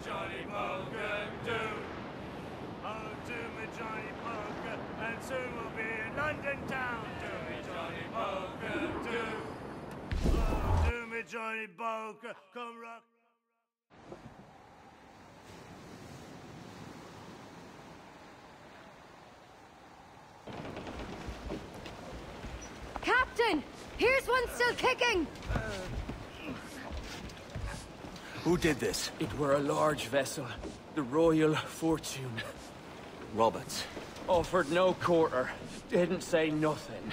Johnny Poker, do. Oh, do me Johnny Poker, and soon we'll be in London town. Do me Johnny Poker, do. Oh, do me Johnny Poker, come rock. Captain! Here's one still kicking! Who did this? It were a large vessel, the Royal Fortune. Roberts. Offered no quarter, didn't say nothing.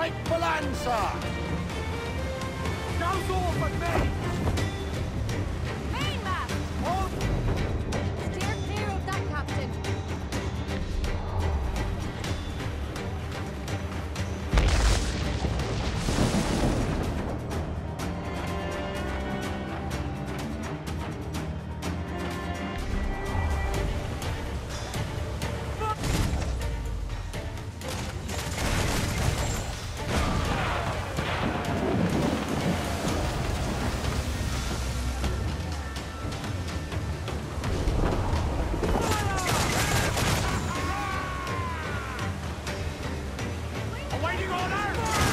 Frightful answer! Goes off at me! Mainmast! Steer clear of that, Captain. Awaiting order!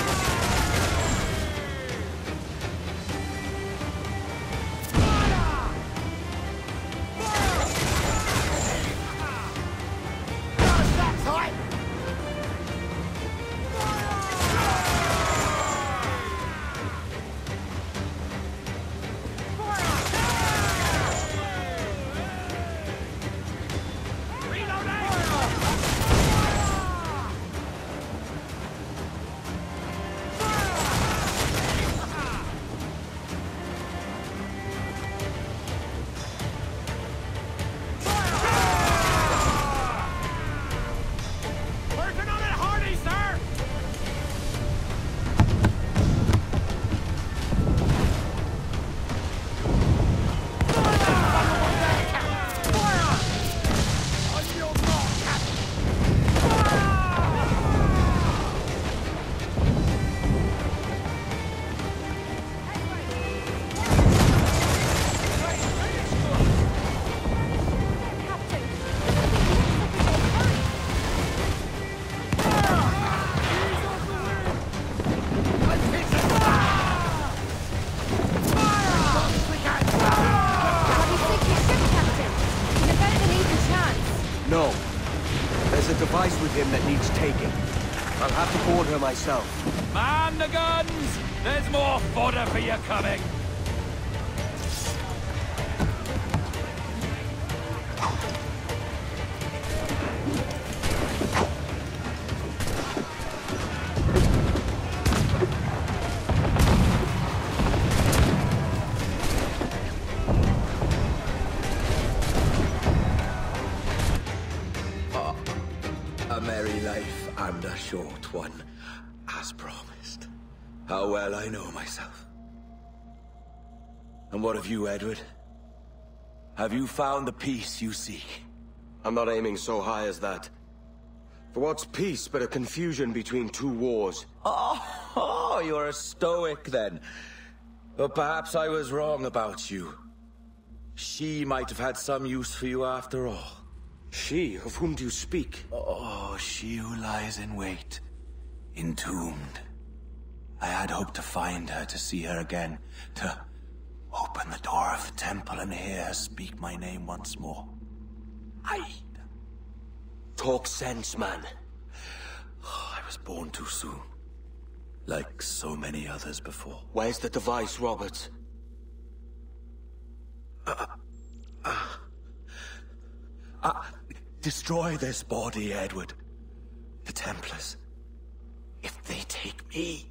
Working on it, Hardy, sir! On your mark, Captain! No. There's a device with him that needs taking. I'll have to board her myself. Man the guns! There's more fodder for you coming! A merry life and a short one, as promised. How well I know myself. And what of you, Edward? Have you found the peace you seek? I'm not aiming so high as that. For what's peace but a confusion between two wars? Oh, you're a stoic then. But perhaps I was wrong about you. She might have had some use for you after all. She? Of whom do you speak? Oh, she who lies in wait, entombed. I had hoped to find her, to see her again, to open the door of the temple and hear her speak my name once more. Talk sense, man. I was born too soon, like so many others before. Where's the device, Robert? Destroy this body, Edward. The Templars. If they take me...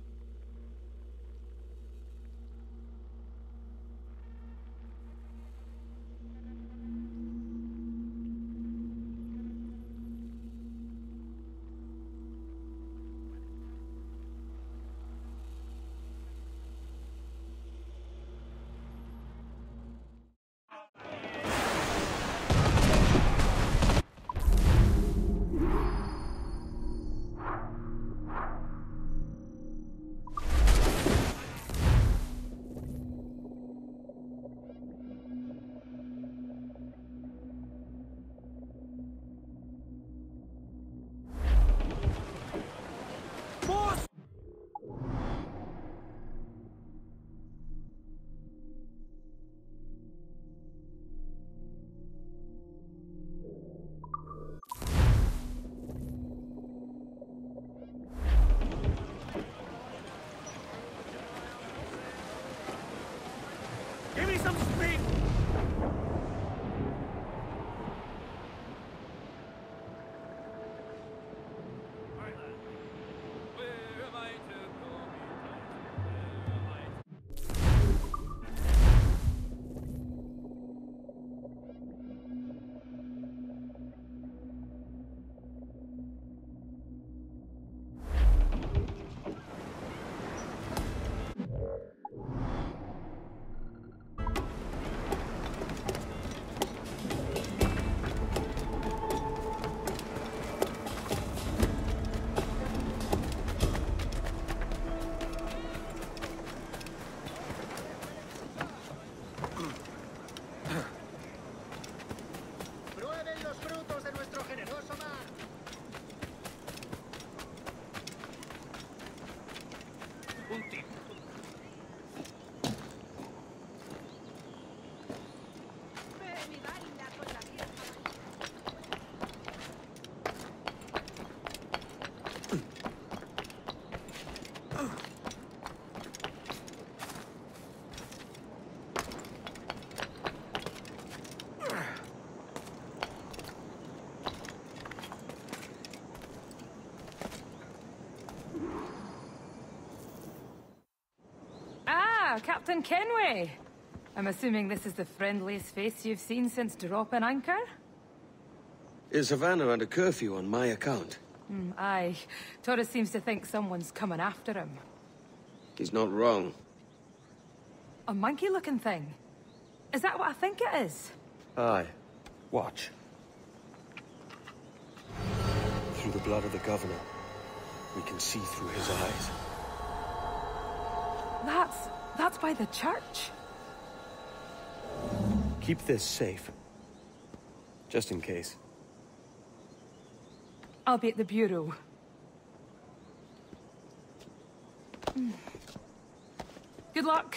Ah, Captain Kenway. I'm assuming this is the friendliest face you've seen since dropping anchor? Is Havana under curfew on my account? Aye. Torres seems to think someone's coming after him. He's not wrong. A monkey-looking thing? Is that what I think it is? Aye. Watch. Through the blood of the governor, we can see through his eyes. That's by the church. Keep this safe. Just in case. I'll be at the bureau. Good luck.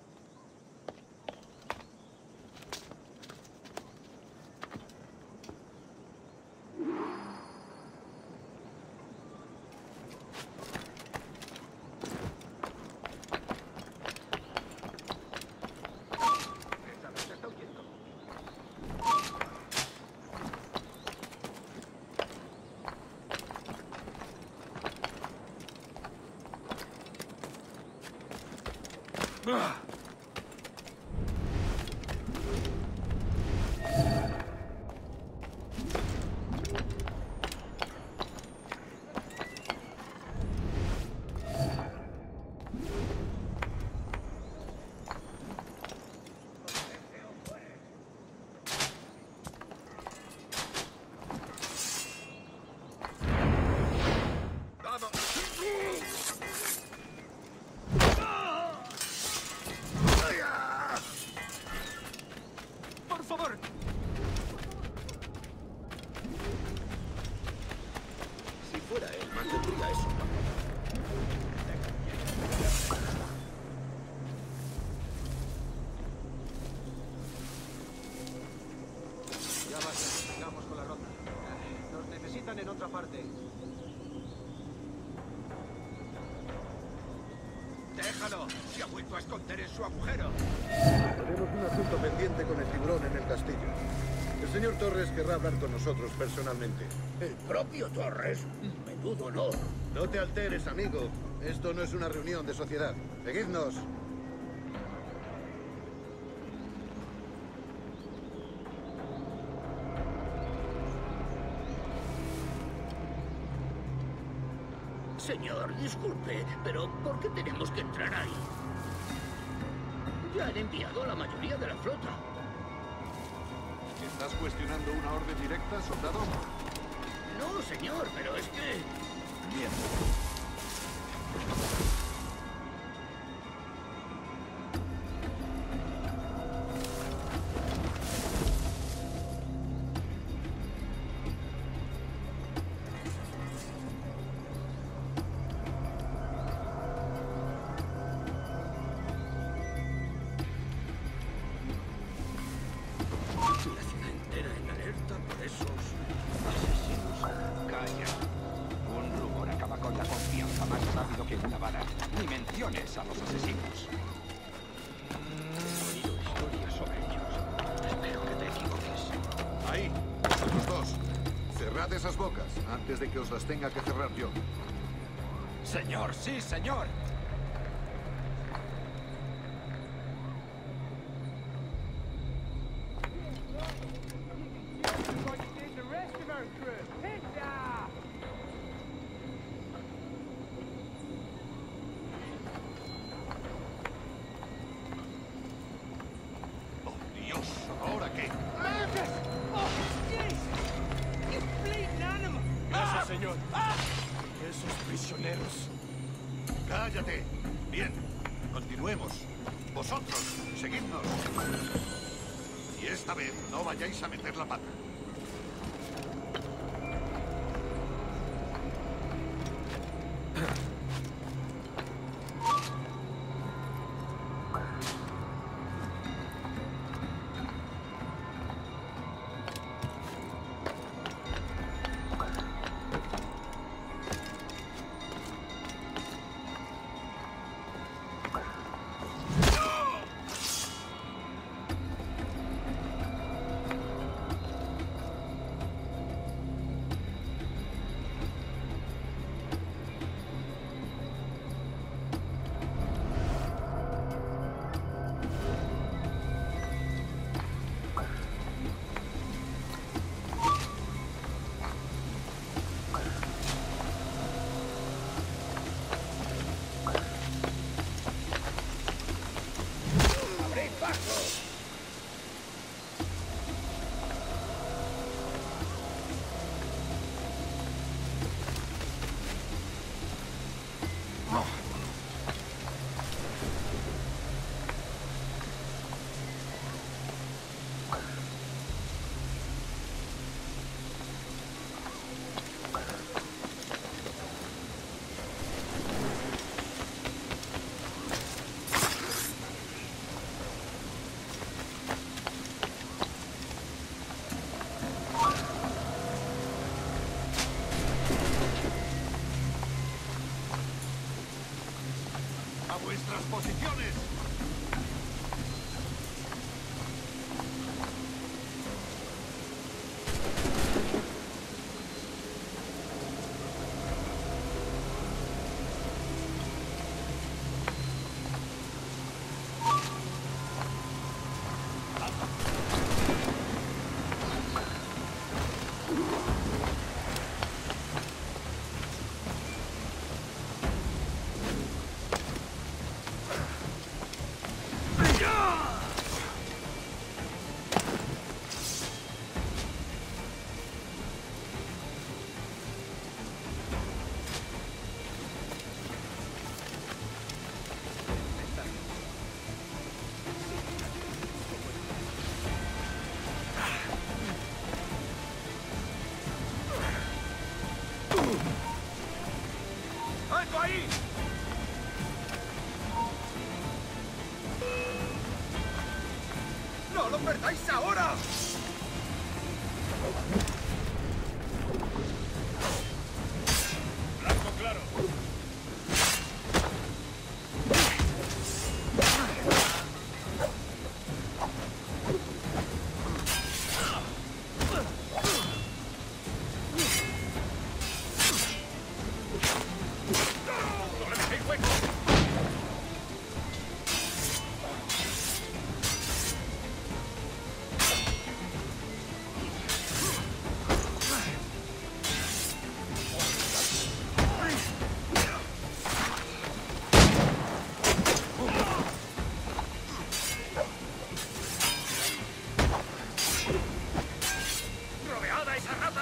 En otra parte. ¡Déjalo! ¡Se ha vuelto a esconder en su agujero! Tenemos un asunto pendiente con el tiburón en el castillo. El señor Torres querrá hablar con nosotros personalmente. ¿El propio Torres? Menudo honor. No te alteres, amigo. Esto no es una reunión de sociedad. Seguidnos. Señor, disculpe, pero ¿por qué tenemos que entrar ahí? Ya han enviado a la mayoría de la flota. ¿Estás cuestionando una orden directa, soldado? No, señor, pero es que... Bien. A los asesinos. He oído historias sobre ellos. Espero que te equivoques. Ahí, vosotros dos. Cerrad esas bocas antes de que os las tenga que cerrar yo. Señor, sí, señor. ¿Ahora qué? Gracias, señor. Esos prisioneros. ¡Cállate! Bien, continuemos. Vosotros, seguidnos. Y esta vez no vayáis a meter la pata. ¡Posiciones! ¡Alto ahí! ¡No lo perdáis ahora! Blanco claro. ¡No le dejéis hueco! ¡Rodeada esa rata!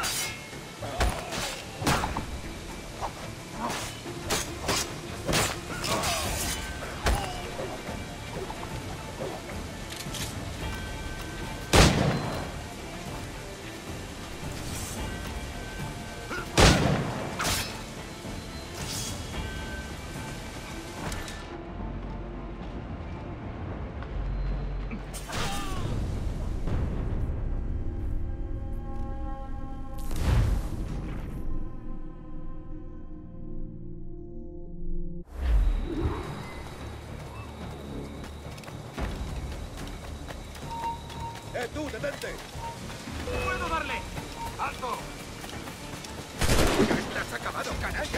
¡Tú, detente! ¡Puedo darle! ¡Alto! ¡Ya estás acabado, canalla!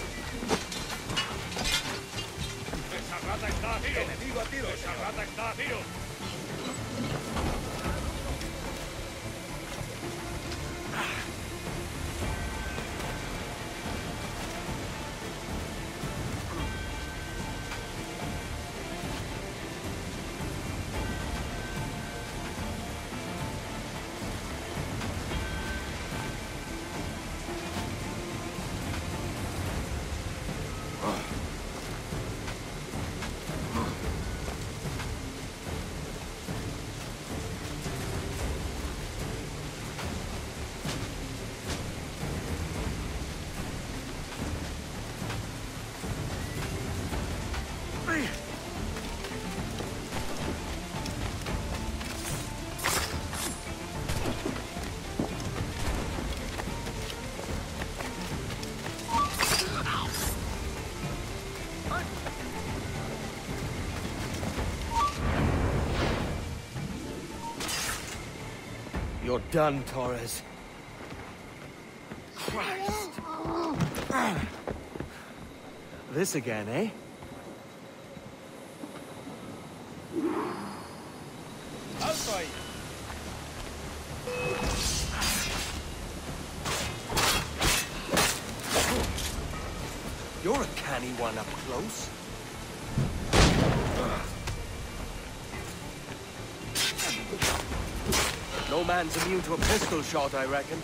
¡Esa rata está a tiro! ¡Enemigo a tiro! ¡Esa rata está a tiro! You're done, Torres. Christ. This again, eh? ¡Alto ahí! You're a canny one up close. No man's immune to a pistol shot, I reckon.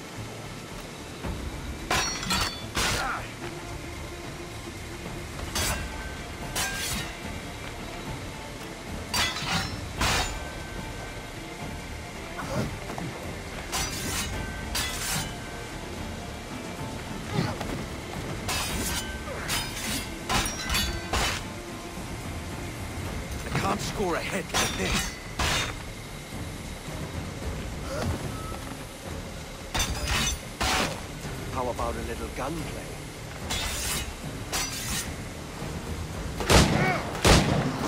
I can't score a hit like this. How about a little gunplay?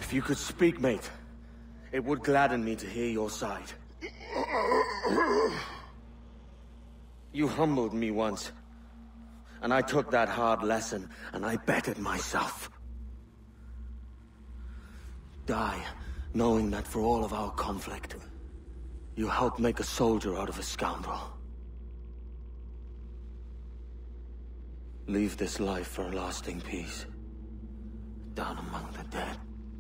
If you could speak, mate, it would gladden me to hear your side. You humbled me once, and I took that hard lesson, and I bettered myself. Die, knowing that for all of our conflict, you helped make a soldier out of a scoundrel. Leave this life for a lasting peace, down among the dead.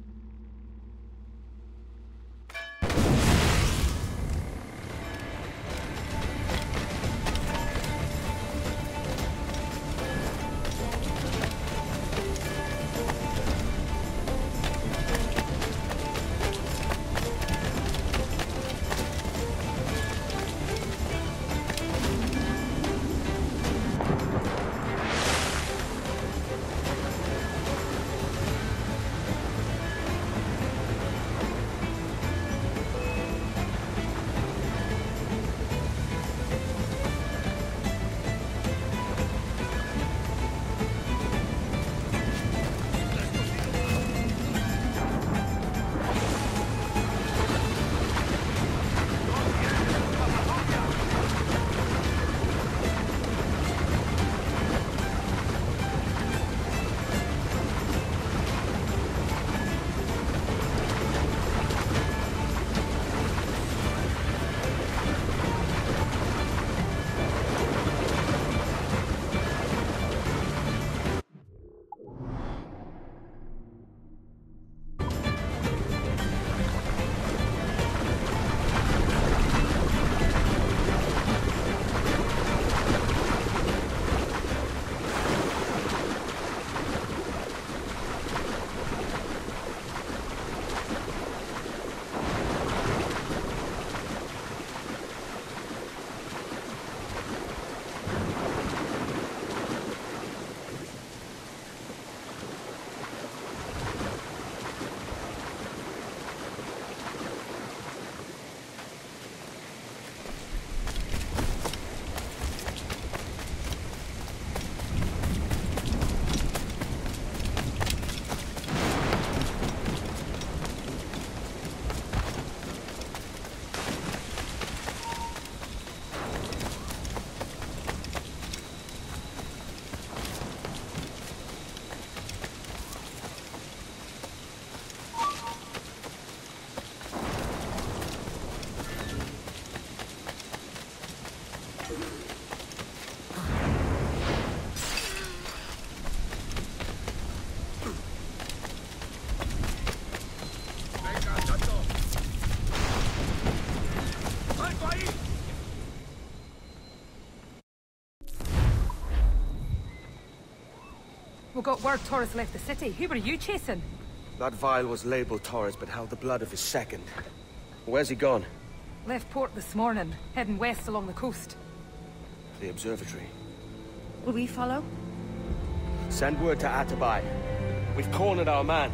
We got word Torres left the city. Who were you chasing? That vial was labeled Torres, but held the blood of his second. Where's he gone? Left port this morning, heading west along the coast. The observatory. Will we follow? Send word to Atabai. We've cornered our man.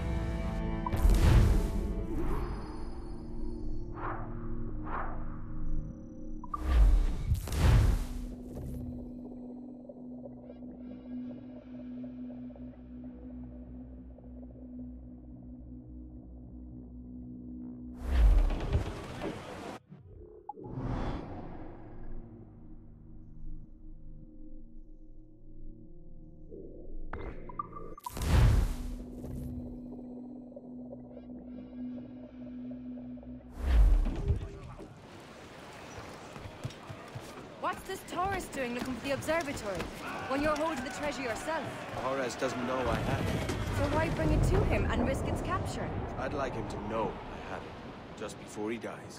What's this Torres doing looking for the observatory? When you're holding the treasure yourself? Torres doesn't know I have it. So why bring it to him and risk its capture? I'd like him to know I have it, just before he dies.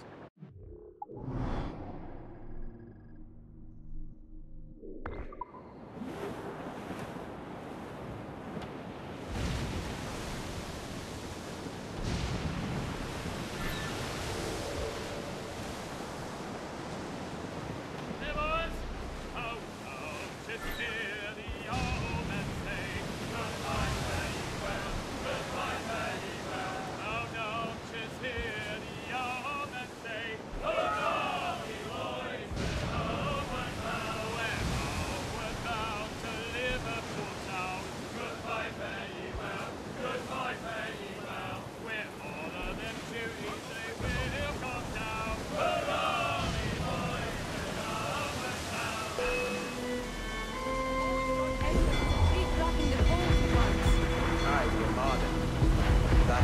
Oh no!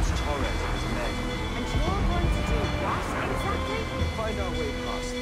That's Torres and his men. And you're going to do what exactly? Find our way past.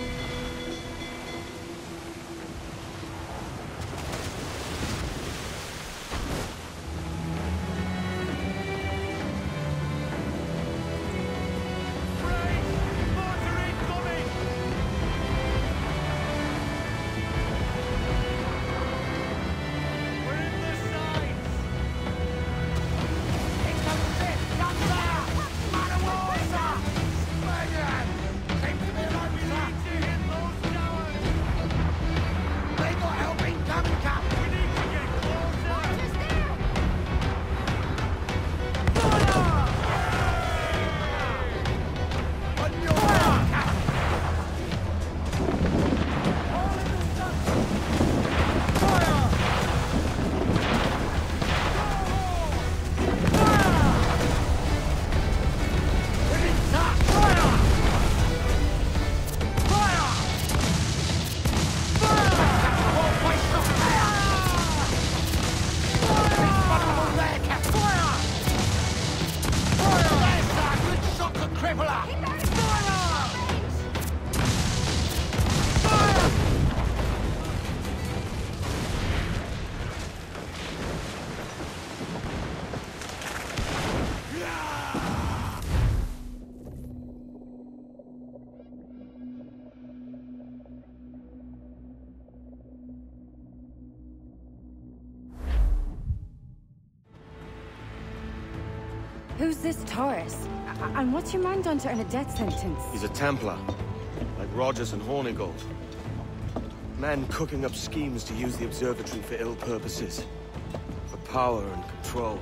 Who's this Taurus? And what's your man done to earn a death sentence? He's a Templar, like Rogers and Hornigold. Man cooking up schemes to use the observatory for ill purposes. For power and control.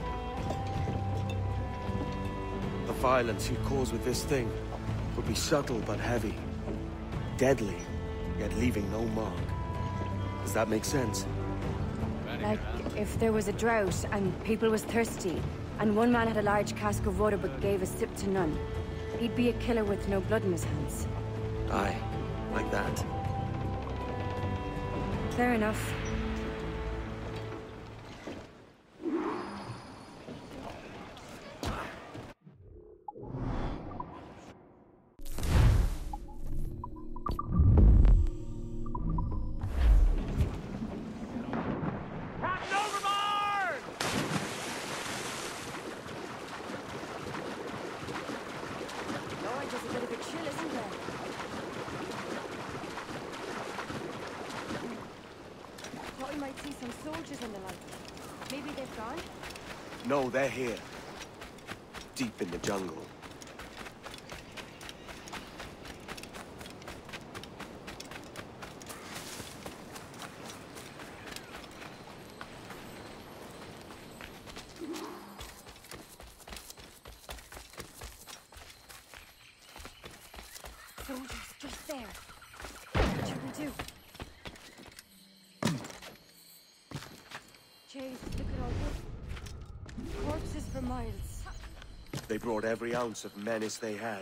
The violence he'd cause with this thing would be subtle but heavy. Deadly, yet leaving no mark. Does that make sense? Like, if there was a drought and people was thirsty, and one man had a large cask of water but gave a sip to none, he'd be a killer with no blood in his hands. Aye, like that. Fair enough. No, they're here. Deep in the jungle. Soldiers, just there. What should we do? Chase, look at all this. Corpses for miles. They brought every ounce of menace they had.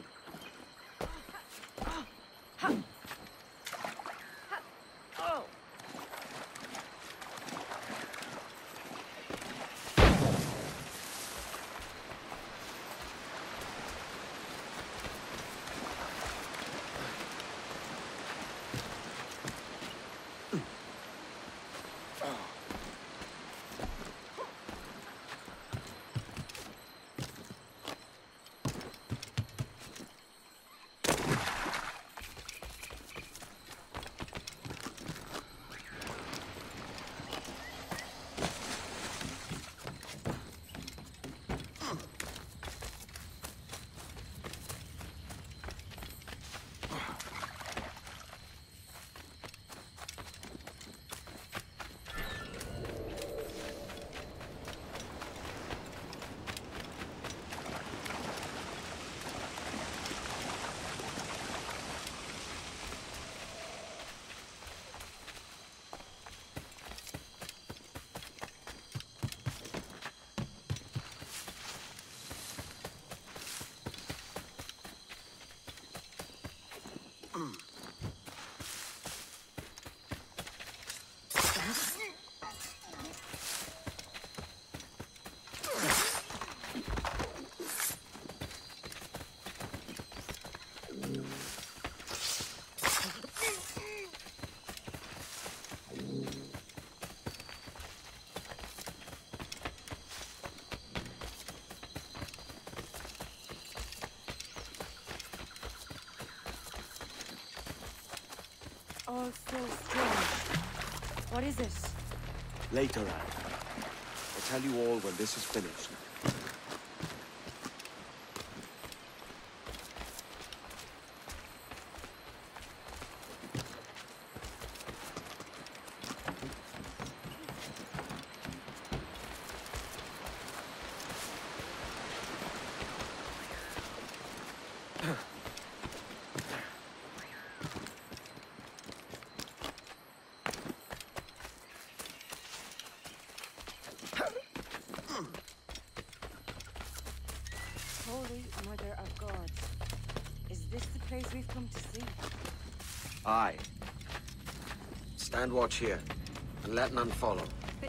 all so strange. What is it? Later, Anne. I'll tell you all when this is finished. Holy Mother of God. Is this the place we've come to see? Aye. Stand watch here, and let none follow.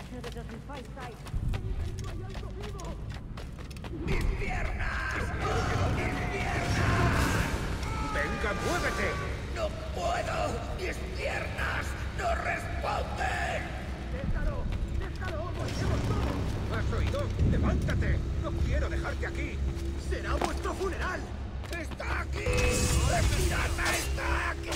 ¡Venga, muévete! ¡No puedo! ¡Mis piernas no responden! ¡Déjalo! ¡Déjalo! ¡Volvemos todos! ¿Has oído? ¡Levántate! ¡No quiero dejarte aquí! ¡Será vuestro funeral! ¡Está aquí! ¡El pirata está aquí!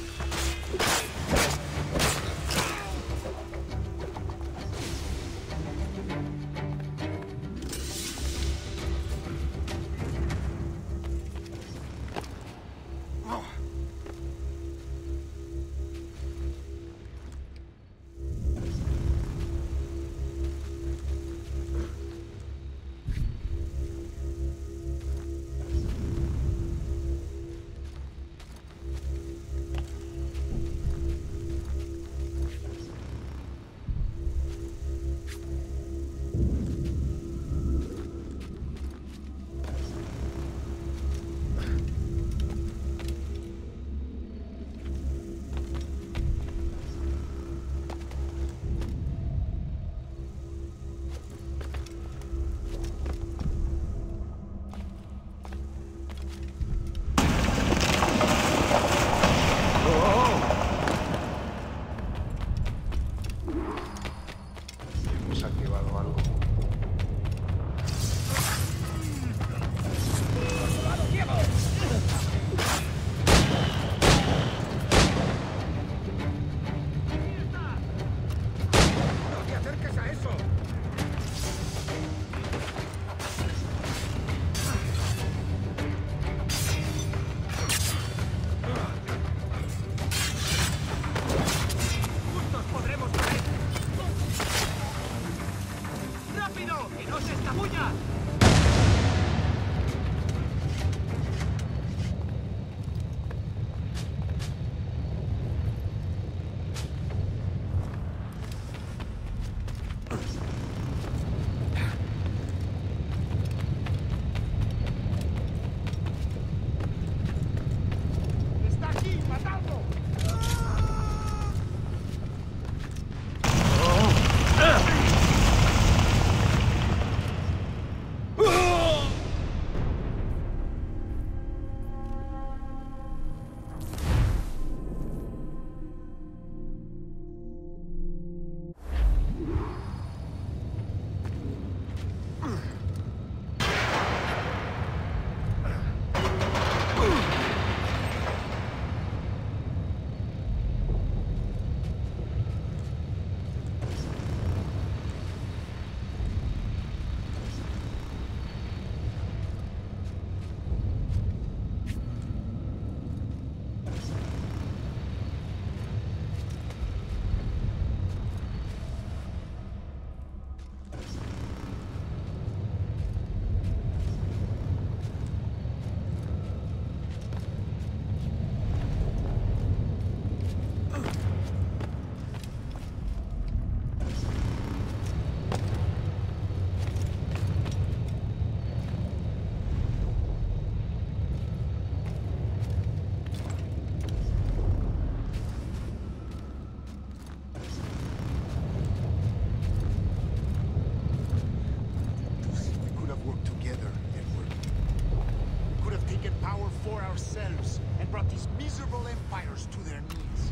ourselves and brought these miserable empires to their knees.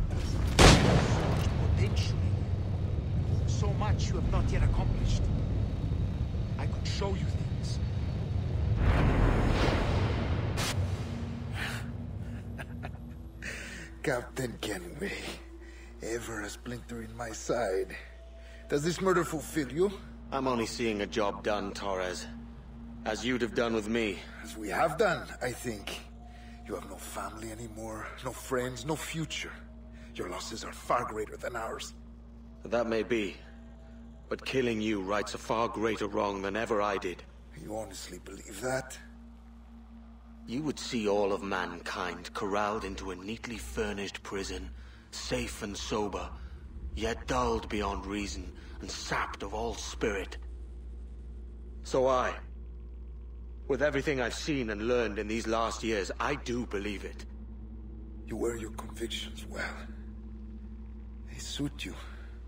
So much potential in you. So much you have not yet accomplished. I could show you things. Captain Kenway. Ever a splinter in my side. Does this murder fulfill you? I'm only seeing a job done, Torres. As you'd have done with me. As we have done, I think. You have no family anymore, no friends, no future. Your losses are far greater than ours. That may be. But killing you rights a far greater wrong than ever I did. You honestly believe that? You would see all of mankind corralled into a neatly furnished prison, safe and sober, yet dulled beyond reason and sapped of all spirit. So with everything I've seen and learned in these last years, I do believe it. You wear your convictions well. They suit you.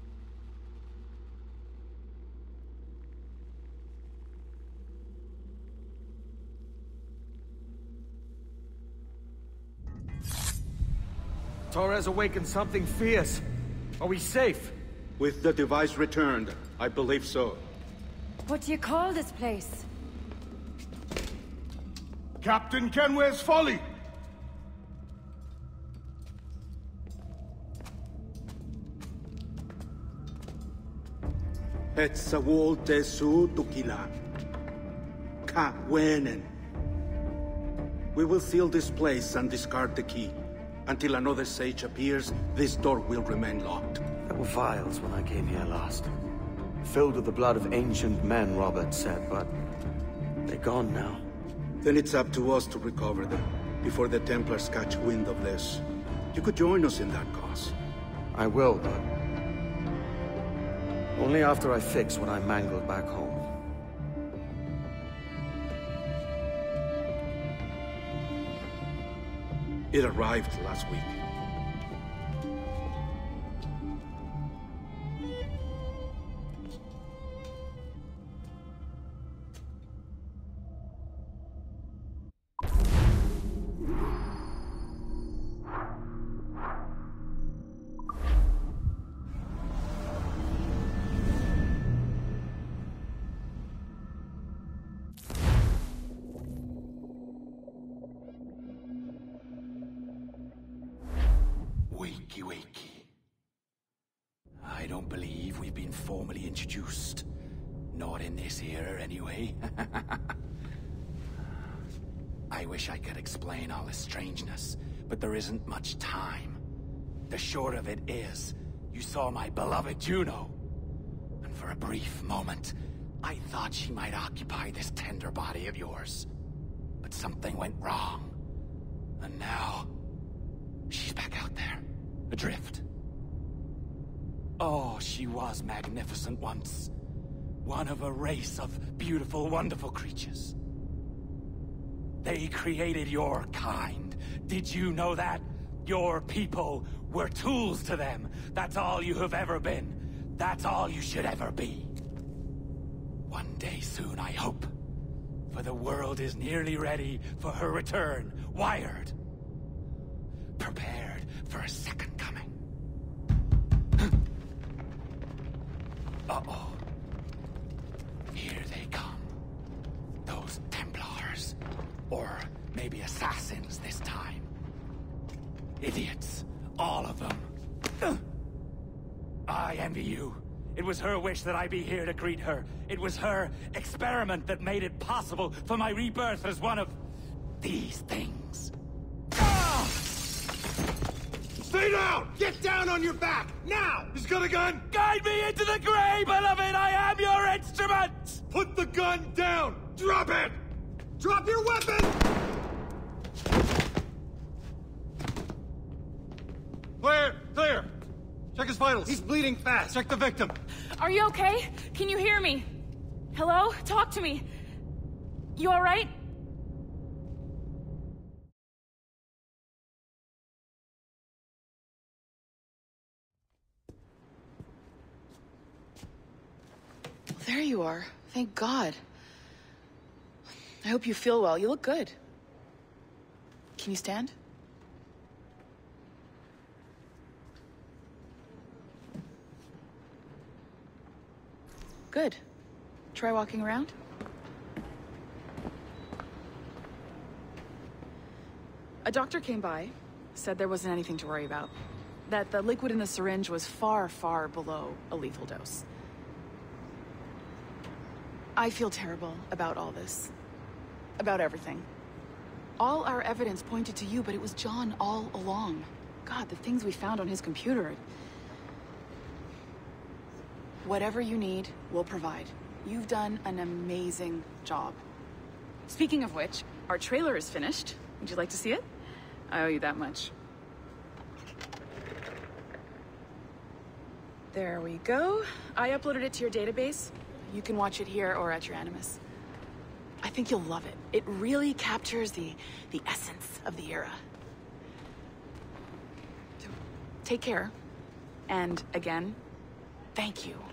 Torres awakened something fierce. Are we safe? With the device returned, I believe so. What do you call this place? Captain Kenway's Folly! Hetzawol tesu tukila. Ka wenen. We will seal this place and discard the key. Until another sage appears, this door will remain locked. There were vials when I came here last. Filled with the blood of ancient men, Robert said, but they're gone now. Then it's up to us to recover them, before the Templars catch wind of this. You could join us in that cause. I will, but only after I fix what I mangled back home. It arrived last week. Wakey, wakey. I don't believe we've been formally introduced. Not in this era, anyway. I wish I could explain all the strangeness, but there isn't much time. The short of it is, you saw my beloved Juno. And for a brief moment, I thought she might occupy this tender body of yours. But something went wrong. And now, she's back out there. Adrift. Oh, she was magnificent once. One of a race of beautiful, wonderful creatures. They created your kind. Did you know that? Your people were tools to them. That's all you have ever been. That's all you should ever be. One day soon, I hope. For the world is nearly ready for her return. Wired. Prepared for a second coming. Uh-oh. Here they come. Those Templars. Or maybe assassins this time. Idiots. All of them. I envy you. It was her wish that I be here to greet her. It was her experiment that made it possible for my rebirth as one of these things. Ah! Stay down! Get down on your back! Now! He's got a gun! Guide me into the grave, beloved! I am your instrument! Put the gun down! Drop it! Drop your weapon! Clear! Clear! Check his vitals. He's bleeding fast. Check the victim. Are you okay? Can you hear me? Hello? Talk to me. You alright? There you are. Thank God. I hope you feel well. You look good. Can you stand? Good. Try walking around. A doctor came by. said there wasn't anything to worry about. That the liquid in the syringe was far, far below a lethal dose. I feel terrible about all this. About everything. All our evidence pointed to you, but it was John all along. God, the things we found on his computer. Whatever you need, we'll provide. You've done an amazing job. Speaking of which, our trailer is finished. Would you like to see it? I owe you that much. There we go. I uploaded it to your database. You can watch it here or at your Animus. I think you'll love it. It really captures the essence of the era. So, take care. And again, thank you.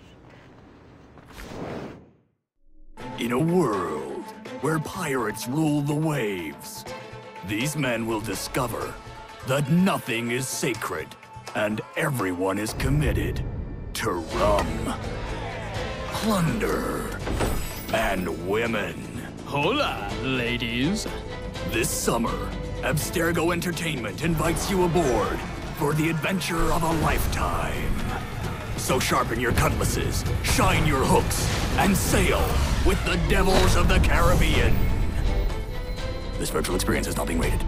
In a world where pirates rule the waves, these men will discover that nothing is sacred and everyone is committed to rum, plunder, and women. Hola, ladies. This summer, Abstergo Entertainment invites you aboard for the adventure of a lifetime. So sharpen your cutlasses, shine your hooks, and sail with the devils of the Caribbean. This virtual experience is not being rated.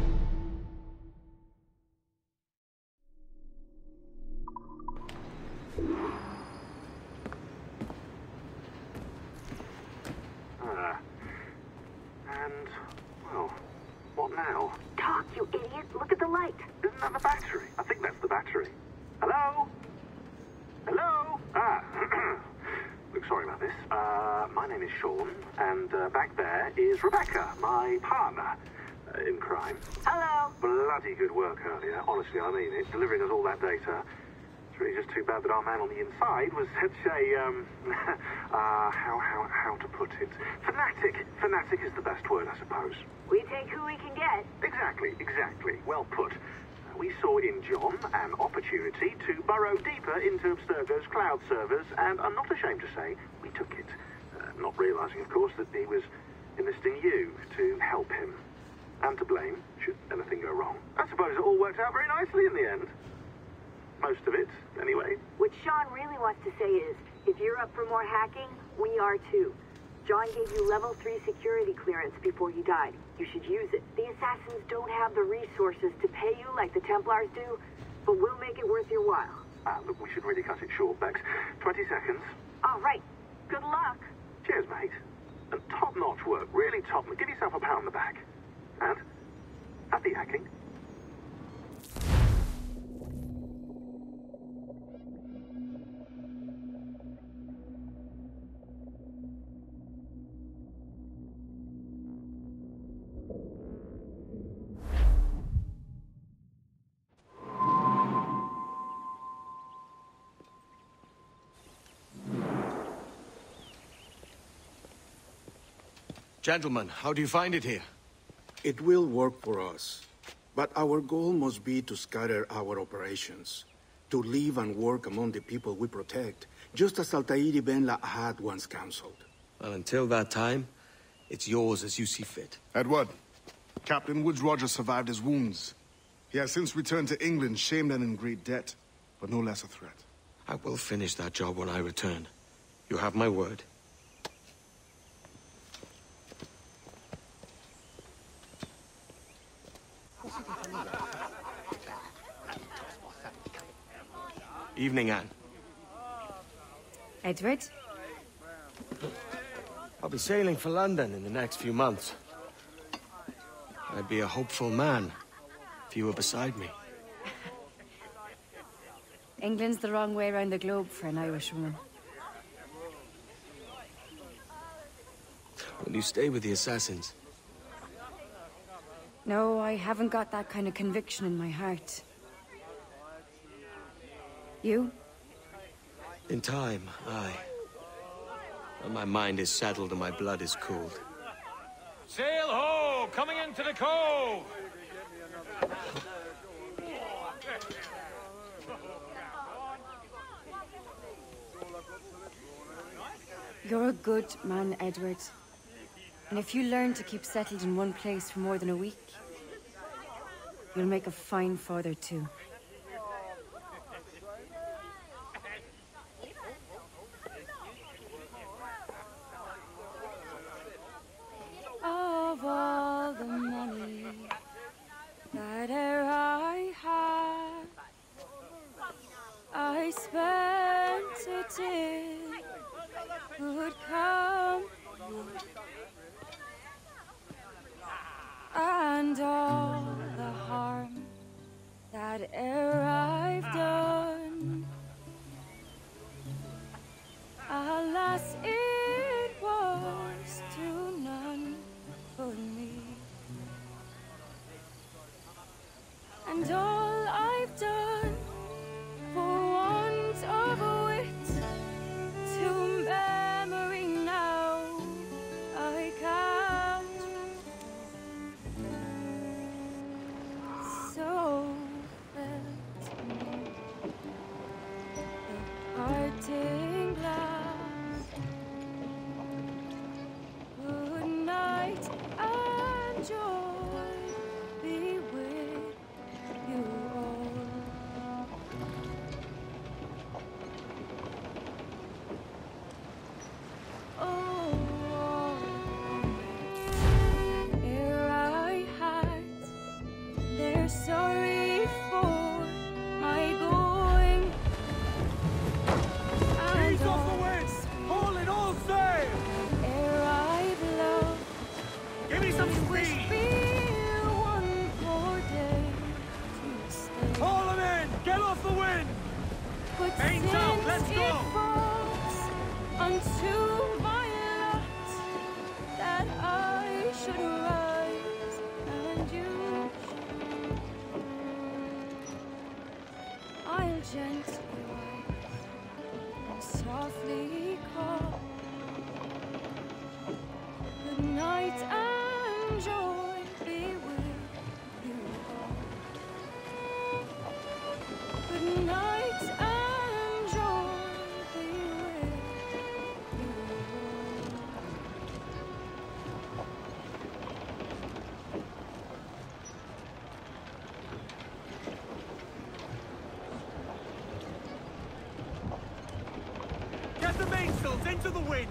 What now? Talk, you idiot! Look at the light! Isn't that the battery? I think that's the battery. Hello? Hello? Look, sorry about this. My name is Sean, and back there is Rebecca, my partner in crime. Hello! Bloody good work earlier. Honestly, I mean it. Delivering us all that data. It's really just too bad that our man on the inside was such a, how to put it? Fanatic. Fanatic is the best word, I suppose. We take who we can get. Exactly. Well put. We saw in John an opportunity to burrow deeper into Abstergo's cloud servers, and I'm not ashamed to say we took it. Not realizing, of course, that he was enlisting you to help him. And to blame, should anything go wrong. I suppose it all worked out very nicely in the end. Most of it, anyway. What Sean really wants to say is, if you're up for more hacking, we are too. John gave you level 3 security clearance before he died. You should use it. The assassins don't have the resources to pay you like the Templars do, but we'll make it worth your while. Look, we should really cut it short, Bex. 20 seconds. All right. Good luck. Cheers, mate. And top-notch work. Really top. Give yourself a pat on the back. And happy hacking. Gentlemen, how do you find it here? It will work for us. But our goal must be to scatter our operations. To live and work among the people we protect, just as Altair Ben had once counseled. Well, until that time, it's yours as you see fit. Edward, Captain Woods Rogers survived his wounds. He has since returned to England, shamed and in great debt, but no less a threat. I will finish that job when I return. You have my word. Evening, Anne. Edward? I'll be sailing for London in the next few months. I'd be a hopeful man if you were beside me. England's the wrong way around the globe for an Irish woman. Will you stay with the assassins? No, I haven't got that kind of conviction in my heart. You? In time, aye. When my mind is settled and my blood is cooled. Sail ho! Coming into the cove! You're a good man, Edward. And if you learn to keep settled in one place for more than a week, You'll make a fine father, too. Of all the money that e'er I had, I spent it in good company, and all the harm that e'er I've done, alas, it was to none but me. And all I've done for want of wit, to memory now I can't. So felt me the parting glass. Good night and joy be with you all. Oh, ere I had, they're sorry for my going. Ease off the wind! Haul it all sail! Ere I've loved, give me some speed! One more day to stay. Haul 'em in! Get off the wind! But Ain't out, since let's it go! falls unto my lot that I should rise and you should, I'll gently rise and softly call. Good night and joy be with you all. Good night and joy be with you all. Get the mainsails into the wind!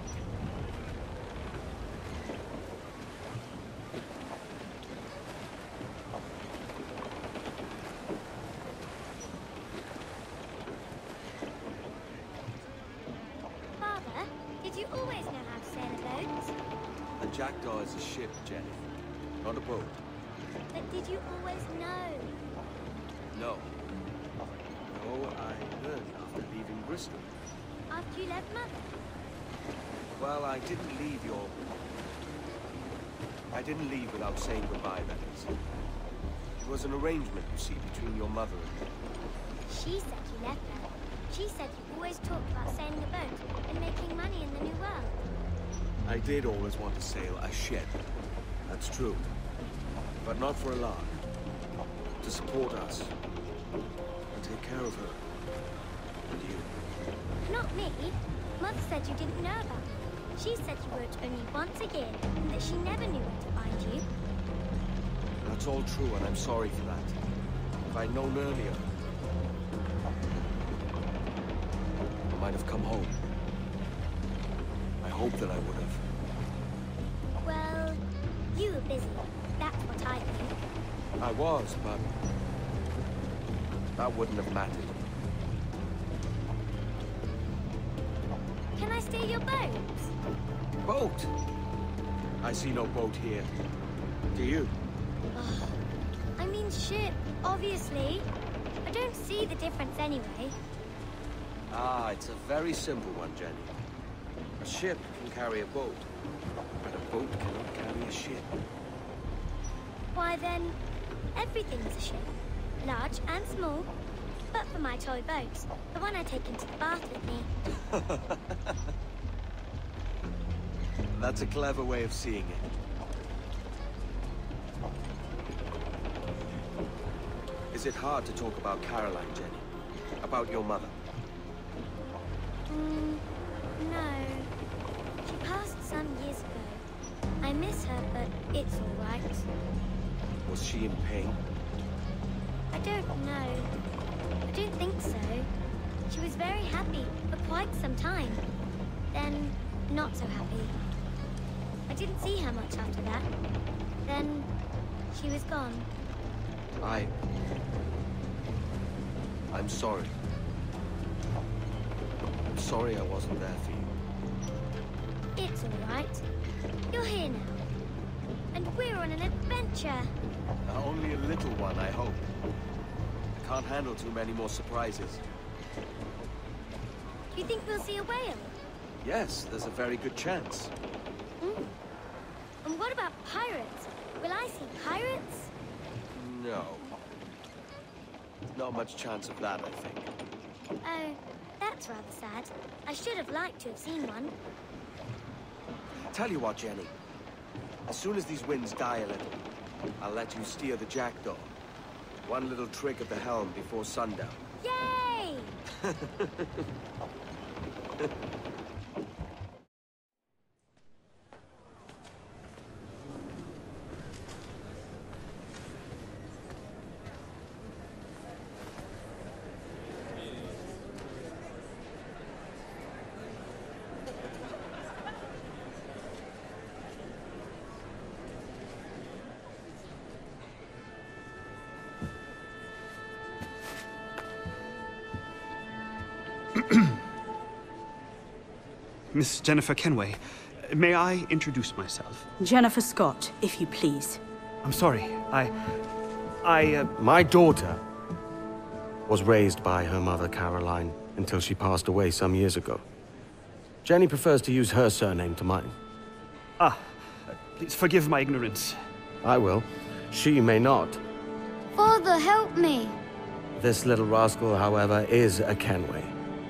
Father, did you always know how to sail a boat? A jackdaw is a ship, Jenny, not a boat. But did you always know? No. No, I learned after leaving Bristol. After you left Mother? Well, I didn't leave without saying goodbye, that is. It was an arrangement, you see, between your mother and me. She said you left her. She said you always talked about sailing a boat and making money in the New World. I did always want to sail a ship. That's true. But not for a lark. To support us. And take care of her. And you. Not me. Mother said you didn't know about me. She said you wrote only once a year and that she never knew where to find you. That's all true, and I'm sorry for that. If I'd known earlier, I might have come home. I hope that I would have. Well, you were busy. That's what I think. I was, but that wouldn't have mattered. Can I steal your boat? Boat? I see no boat here. Do you? Oh, I mean ship, obviously. I don't see the difference anyway. Ah, it's a very simple one, Jenny. A ship can carry a boat, but a boat cannot carry a ship. Why then, everything's a ship. Large and small. But for my toy boat, the one I take into the bath with me. That's a clever way of seeing it. Is it hard to talk about Caroline, Jenny? About your mother? No. She passed some years ago. I miss her, but it's all right. Was she in pain? I don't know. I don't think so. She was very happy for quite some time. Then, not so happy. I didn't see her much after that. Then, she was gone. I'm sorry. I'm sorry I wasn't there for you. It's all right. You're here now. And we're on an adventure. Only a little one, I hope. I can't handle too many more surprises. Do you think we'll see a whale? Yes, there's a very good chance. Hmm. And what about pirates? Will I see pirates? No. Not much chance of that, I think. Oh, that's rather sad. I should have liked to have seen one. Tell you what, Jenny. As soon as these winds die a little, I'll let you steer the jackdaw. One little trick at the helm before sundown. Yay! Miss Jennifer Kenway, may I introduce myself? Jennifer Scott, if you please. I'm sorry, My daughter was raised by her mother, Caroline, until she passed away some years ago. Jenny prefers to use her surname to mine. Please forgive my ignorance. I will. She may not. Father, help me! This little rascal, however, is a Kenway.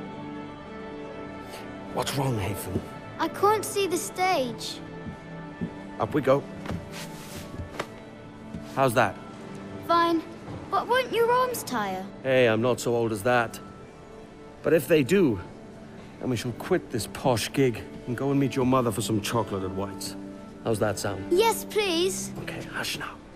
What's wrong, Haytham? I can't see the stage. Up we go. How's that? Fine. But won't your arms tire? Hey, I'm not so old as that. But if they do, then we shall quit this posh gig and go and meet your mother for some chocolate at White's. How's that sound? Yes, please. Okay, hush now.